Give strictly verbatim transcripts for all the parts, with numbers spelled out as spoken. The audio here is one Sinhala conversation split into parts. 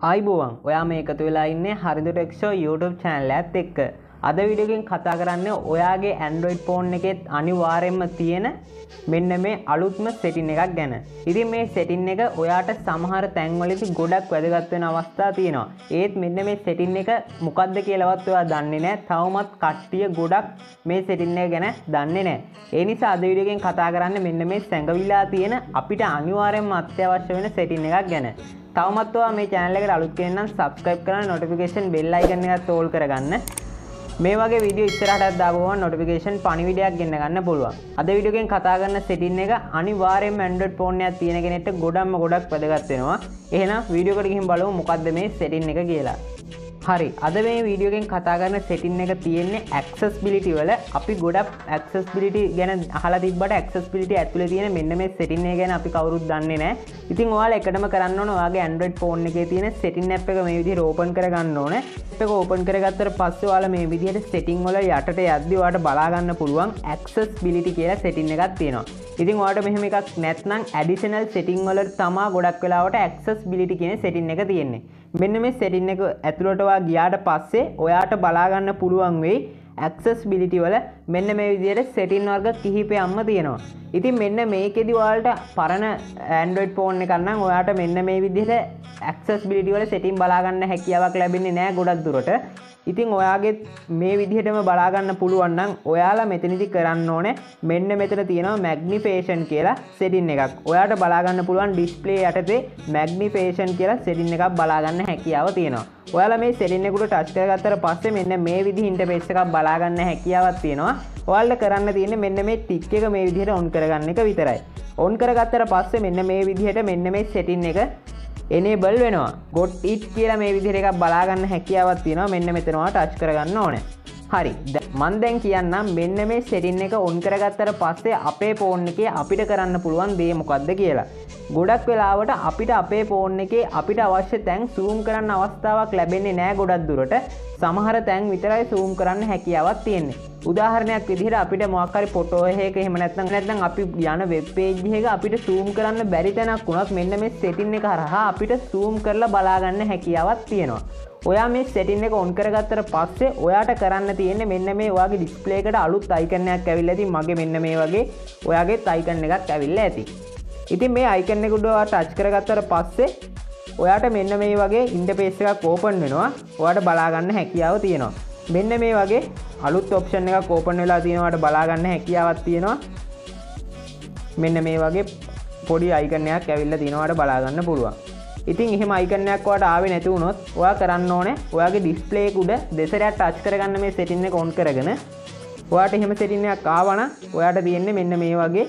ආයිබෝවන් ඔයා මේ එකතු වෙලා ඉන්නේ Haridu tech show YouTube channel එකත් එක්ක. අද වීඩියෝ එකෙන් කතා කරන්නේ ඔයාගේ Android phone එකේ අනිවාර්යයෙන්ම තියෙන මෙන්න මේ අලුත්ම setting එකක් ගැන. ඉතින් මේ setting එක ඔයාට සමහර තැන්වලදී ගොඩක් වැදගත් වෙන අවස්ථා තියෙනවා. ඒත් මෙන්න මේ setting එක මොකක්ද කියලාවත් ඔයා දන්නේ නැහැ. තවමත් කට්ටිය ගොඩක් මේ setting එක ගැන දන්නේ නැහැ. ඒ නිසා අද වීඩියෝ එකෙන් කතා කරන්නේ මෙන්න මේ සැඟවිලා තියෙන අපිට අනිවාර්යයෙන්ම අත්‍යවශ්‍ය වෙන setting එකක් ගැන. තවමත් ඔයා මේ channel එකට අලුත් කෙනෙක් නම් subscribe කරලා notification bell icon එකත් ඕල් කරගන්න. මේ වගේ වීඩියෝ ඉස්සරහටත් දාපුවම notification පණිවිඩයක් ගෙන්න ගන්න පුළුවන්. අද වීඩියෝ එකෙන් කතා කරන setting එක අනිවාර්යයෙන්ම Android phone එකක් තියෙන කෙනෙක්ට ගොඩක්ම ගොඩක් වැදගත් වෙනවා. එහෙනම් වීඩියෝ එකට ගිහින් බලමු මොකද්ද මේ setting එක කියලා. හරි අද මේ වීඩියෝ එකෙන් කතා කරන setting එක තියෙන්නේ accessibility වල. අපි ගොඩක් accessibility ගැන අහලා තිබ්බට accessibility ඇතුලේ තියෙන මෙන්න මේ setting එක ගැන අපි කවුරුත් දන්නේ නැහැ. ඉතින් ඔයාලා එකටම කරන්න ඕන ඔයාගේ Android phone එකේ තියෙන setting app එක මේ විදිහට open කරගන්න ඕනේ. app එක open කරගත්තට පස්සේ ඔයාලා මේ විදිහට setting වල යටට යද්දි ඔයාලට බලා ගන්න පුළුවන් accessibility කියලා setting එකක් තියෙනවා. ඉතින් ඔයාලට මෙහෙම එකක් නැත්නම් additional setting වල තමයි ගොඩක් වෙලාවට accessibility කියන setting එක තියෙන්නේ. මෙන්න මේ setting එක ඇතුළට ඔයා ගියාට පස්සේ ඔයාට බලා ගන්න පුළුවන් වෙයි accessibility වල මෙන්න මේ විදිහට setting වර්ග කිහිපයක්ම තියෙනවා. ඉතින් මෙන්න මේකෙදි ඔයාලට පරණ Android phone එකක් නම් ඔයාට මෙන්න මේ විදිහට accessibility වල setting බලා ගන්න හැකියාවක් ලැබෙන්නේ නැහැ ගොඩක් දුරට. ඉතින් ඔයාගේ මේ විදිහටම බලා ගන්න පුළුවන් නම් ඔයාලා මෙතනදි කරන්න ඕනේ මෙන්න මෙතන තියෙනවා magnification කියලා setting එකක්. ඔයාට බලා ගන්න පුළුවන් display යටතේ magnification කියලා setting එකක් බලා ගන්න හැකියාව තියෙනවා. ඔයාලා මේ setting එකට touch කරගත්තට පස්සේ මෙන්න මේ විදිහ interface එකක් බලා ගන්න හැකියාවක් තියෙනවා. ඔයාලට කරන්න තියෙන්නේ මෙන්න මේ tick එක මේ විදිහට on කරගන්න එක විතරයි. on කරගත්තට පස්සේ මෙන්න මේ විදිහට මෙන්න මේ setting එක enable වෙනවා. got it කියලා මේ විදිහට එකක් බලා ගන්න හැකියාවක් තියෙනවා. මෙන්න මෙතන ඔයා touch කරගන්න ඕනේ. හරි. මම දැන් කියන්නම් මෙන්න මේ setting එක on කරගත්තට පස්සේ අපේ phone එකේ අපිට කරන්න පුළුවන් දේ මොකක්ද කියලා. ගොඩක් වෙලාවට අපිට අපේ phone එකේ අපිට අවශ්‍ය තැන් zoom කරන්න අවස්ථාවක් ලැබෙන්නේ නැහැ ගොඩක් දුරට. සමහර තැන් විතරයි zoom කරන්න හැකියාවක් තියෙන්නේ. උදාහරණයක් විදිහට අපිට මොකක් හරි ෆොටෝ එකක එහෙම නැත්නම් නැත්නම් අපි යන වෙබ් පේජ් එක අපිට zoom කරන්න බැරි තැනක් වුණත් මෙන්න මේ setting එක හරහා අපිට zoom කරලා බලා ගන්න හැකියාවක් තියෙනවා. ඔයා මේ setting එක on කරගත්තට පස්සේ ඔයාට කරන්න තියෙන්නේ මෙන්න මේ ඔයාගේ display එකට අලුත් icon එකක් ඇවිල්ලා ඉතින් මගේ මෙන්න මේ වගේ ඔයාගේත් icon එකක් ඇවිල්ලා ඇති. ඉතින් මේ icon එක උඩ ඔයා touch කරගත්තට පස්සේ ඔයාට මෙන්න මේ වගේ interface එකක් open වෙනවා. ඔයාට බලා ගන්න හැකියාව තියෙනවා. මෙන්න මේ වගේ අලුත් option එකක් open වෙලා තියෙනවාට බලා ගන්න හැකියාවක් තියෙනවා. මෙන්න මේ වගේ පොඩි icon එකක් ඇවිල්ලා තියෙනවාට බලා ගන්න පුළුවන්. ඉතින් එහෙම icon එකක් ඔයාට ආවේ නැති වුණොත් ඔයා කරන්න ඕනේ ඔයාගේ display එක උඩ දෙසරයක් touch කරගන්න මේ setting එක on කරගෙන ඔයාට එහෙම setting එකක් ආවනම් ඔයාට තියෙන්නේ මෙන්න මේ වගේ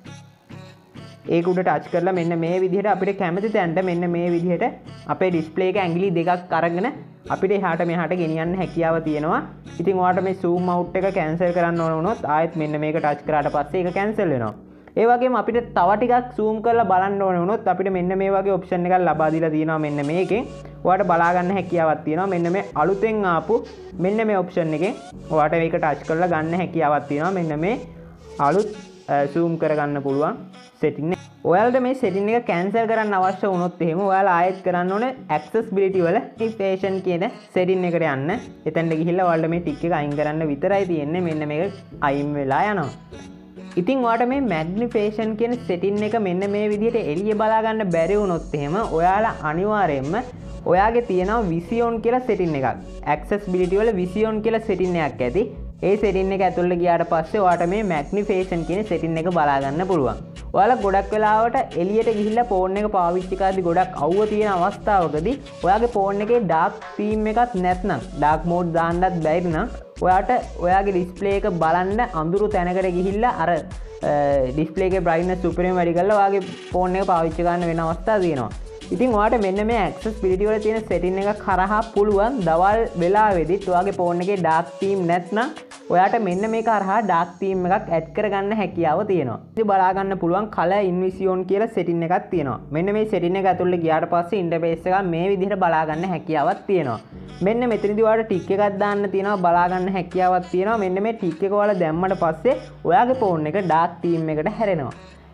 ඒක උඩ touch කරලා මෙන්න මේ විදිහට අපිට කැමති තැනට මෙන්න මේ විදිහට අපේ display එක ඇඟිලි දෙකක් අරගෙන අපිට එහාට මෙහාට ගෙනියන්න හැකියාව තියෙනවා. ඉතින් ඔයාට මේ zoom out එක cancel කරන්න ඕන වුණොත් ආයෙත් මෙන්න මේක touch කරාට පස්සේ ඒක cancel වෙනවා. ඒ වගේම අපිට තව ටිකක් zoom කරලා බලන්න ඕන වුණොත් අපිට මෙන්න මේ වගේ option එකක් ලබා දීලා තියෙනවා මෙන්න මේකෙන්. ඔයාට බලා ගන්න හැකියාවක් තියෙනවා. මෙන්න මේ අලුතෙන් ආපු මෙන්න මේ option එකෙන් ඔයාට මේක touch කරලා ගන්න හැකියාවක් තියෙනවා. මෙන්න මේ අලුත් zoom කරගන්න පුළුවන් setting එක. ඔයාලට මේ setting එක cancel කරන්න අවශ්‍ය වුණොත් එහෙම ඔයාලා ආයෙත් කරන්න ඕනේ accessibility වල magnification කියන setting එකට යන්න. එතනට ගිහිල්ලා ඔයාලට මේ tick එක අයින් කරන්න විතරයි තියෙන්නේ. මෙන්න මේක අයින් වෙලා යනවා. ඉතින් ඔයාට මේ magnification කියන setting එක මෙන්න මේ විදිහට එළිය බලා ගන්න බැරි වුණොත් එහෙම ඔයාලා අනිවාර්යයෙන්ම ඔයාගේ තියෙනවා vision කියලා setting එකක්. accessibility වල vision කියලා setting එකක් ඇති. ඒ setting එක ඇතුළට ගියාට පස්සේ ඔයාට මේ magnification කියන setting එක බලා ගන්න පුළුවන්. ඔයාලා ගොඩක් වෙලාවට එළියට ගිහිල්ලා phone එක පාවිච්චි කරද්දී ගොඩක් අවුව තියෙන අවස්ථාවකදී ඔයාගේ phone එකේ dark theme එකක් නැත්නම් dark mode දාන්නත් බැරි නම් ඔයාට ඔයාගේ display එක බලන්න අඳුරු තැනකට ගිහිල්ලා අර display එකේ brightness supreme වැඩි කරලා ඔයාගේ phone එක පාවිච්චි කරන්න වෙන අවස්ථා තියෙනවා. ඉතින් ඔයාට මෙන්න මේ accessibility වල තියෙන setting එක කරහා පුළුවන් දවල් වෙලාවෙදිත් ඔයාගේ phone එකේ dark theme නැත්නම් ඔයාට මෙන්න මේක හරහා dark theme එකක් add කරගන්න හැකියාව තියෙනවා. ඉතින් බලා ගන්න පුළුවන් color invision කියලා setting එකක් තියෙනවා. මෙන්න මේ setting එක ඇතුළට ගියාට පස්සේ interface එක මේ විදිහට බලා ගන්න හැකියාවක් තියෙනවා. මෙන්න මෙතනදී ඔයාලට ටික් එකක් දාන්න තියෙනවා බලා ගන්න හැකියාවක් තියෙනවා. මෙන්න මේ ටික් එක ඔයාලා දැම්මට පස්සේ ඔයාගේ phone එක dark theme එකට හැරෙනවා.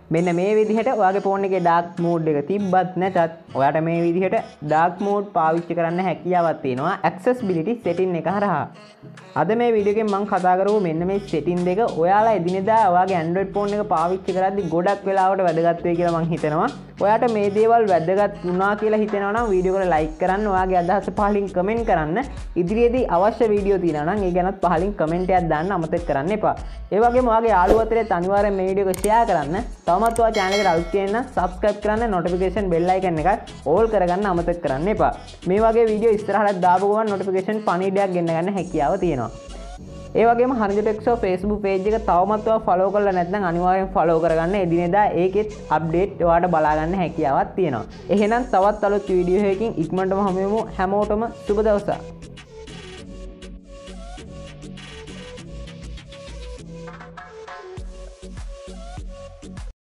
මෙන්න මේ විදිහට ඔයාගේ ෆෝන් එකේ ඩාර්ක් මෝඩ් එක තිබ්බත් නැතත් ඔයාට මේ විදිහට ඩාර්ක් මෝඩ් පාවිච්චි කරන්න හැකියාවක් තියෙනවා accessibility setting එක හරහා. අද මේ වීඩියෝ එකෙන් මම කතා කරමු මෙන්න මේ setting දෙක ඔයාලා එදිනෙදා ඔයාගේ Android ෆෝන් එක පාවිච්චි කරද්දී ගොඩක් වෙලාවට වැදගත් වෙයි කියලා මම හිතනවා. ඔයාට මේ දේවල් වැදගත් වුණා කියලා හිතෙනවා නම් වීඩියෝ එකට ලයික් කරන්න, ඔයාගේ අදහස පහලින් කමෙන්ට් කරන්න. ඉදිරියේදී අවශ්‍ය වීඩියෝ තියෙනවා නම් ඒ ගැනත් පහලින් කමෙන්ට් එකක් දාන්න අමතක කරන්න එපා. ඒ වගේම ඔයාගේ යාළුවෝ අතරේ අනිවාර්යෙන් මේ වීඩියෝ එක ෂෙයා කරන්න. තවමත් ඔයා channel එකට අලුත් කෙනෙක් නම් subscribe කරන්න, notification bell icon එක all කරගන්න අමතක කරන්න එපා. මේ වගේ වීඩියෝ ඉස්සරහට දාපු ගමන් notification පණිවිඩයක් ගෙන්න ගන්න හැකියාව තියෙනවා. ඒ වගේම හරිද ටෙක්සෝ Facebook page එක තවමත් ඔයා follow කරලා නැත්නම් අනිවාර්යෙන් follow කරගන්න. එදිනෙදා ඒකෙත් update ඔයාලට බලා ගන්න හැකියාවක් තියෙනවා. එහෙනම් තවත් අලුත් වීඩියෝ එකකින් ඉක්මනටම හමු වෙමු. හැමෝටම සුබ දවසක්.